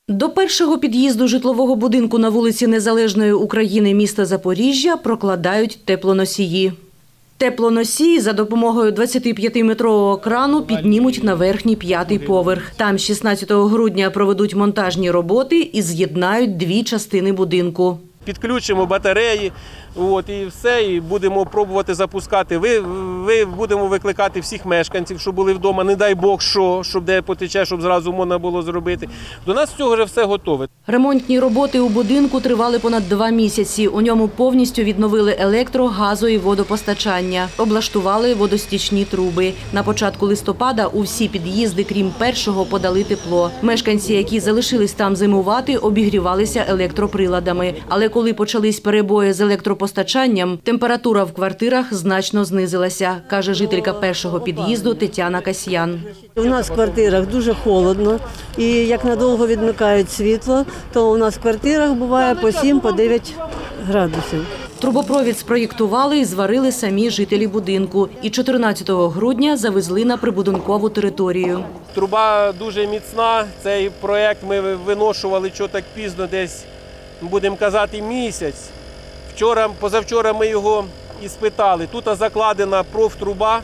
До першого під'їзду житлового будинку на вулиці Незалежної України міста Запоріжжя прокладають теплоносії. Теплоносії за допомогою 25-метрового крану піднімуть на верхній 5-й поверх. Там 16 грудня проведуть монтажні роботи і з'єднають дві частини будинку. Підключимо батареї, і все, і будемо пробувати запускати. Будемо викликати всіх мешканців, що були вдома, не дай Бог, щоб де потече, щоб зразу можна було зробити. До нас цього вже все готове. Ремонтні роботи у будинку тривали понад 2 місяці. У ньому повністю відновили електро, газо і водопостачання. Облаштували водостічні труби. На початку листопада у всі під'їзди, крім першого, подали тепло. Мешканці, які залишились там зимувати, обігрівалися електроприладами. Але коли почались перебої з електропостачанням, температура в квартирах значно знизилася, каже жителька першого під'їзду Тетяна Касьян. У нас в квартирах дуже холодно, і як надовго відмикають світло, то у нас в квартирах буває по 7-9 градусів. Трубопровід спроєктували і зварили самі жителі будинку. І 14 грудня завезли на прибудинкову територію. Труба дуже міцна. Цей проєкт ми виношували так пізно, десь, будемо казати, місяць. Позавчора ми його і спитали. Тут закладена профтруба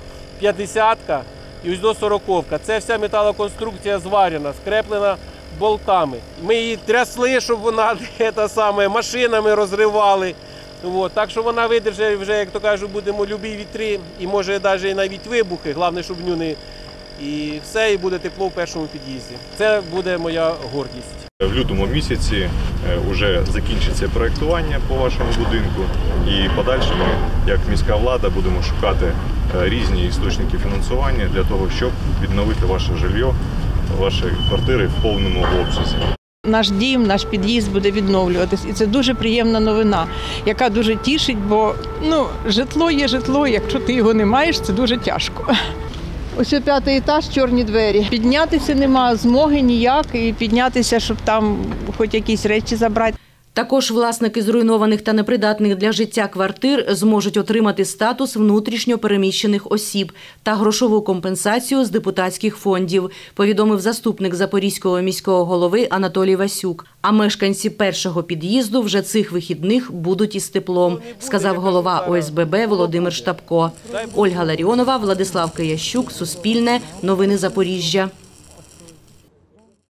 50-ка і ось до 40-ка. Це вся металоконструкція зварена, скреплена болтами. Ми її трясли, щоб вона машинами розривали. Так що вона видержить вже, як то кажуть, будемо любі вітри і може навіть вибухи. Головне, щоб нюни. І все, і буде тепло в першому під'їзді. Це буде моя гордість. В лютому місяці вже закінчиться проєктування по вашому будинку і подальше ми, як міська влада, будемо шукати різні істочники фінансування для того, щоб відновити ваше житло, ваші квартири в повному обсязі. Наш дім, наш під'їзд буде відновлюватись. І це дуже приємна новина, яка дуже тішить, бо житло є житло, якщо ти його не маєш, це дуже тяжко. Ось 5-й етаж, чорні двері. Піднятися немає змоги ніяк, і піднятися, щоб там хоч якісь речі забрати. Також власники зруйнованих та непридатних для життя квартир зможуть отримати статус внутрішньо переміщених осіб та грошову компенсацію з депутатських фондів, повідомив заступник Запорізького міського голови Анатолій Васюк. А мешканці першого під'їзду вже цих вихідних будуть із теплом, сказав голова ОСББ Володимир Штапко. Ольга Ларіонова, Владислав Киящук, Суспільне, Новини Запоріжжя.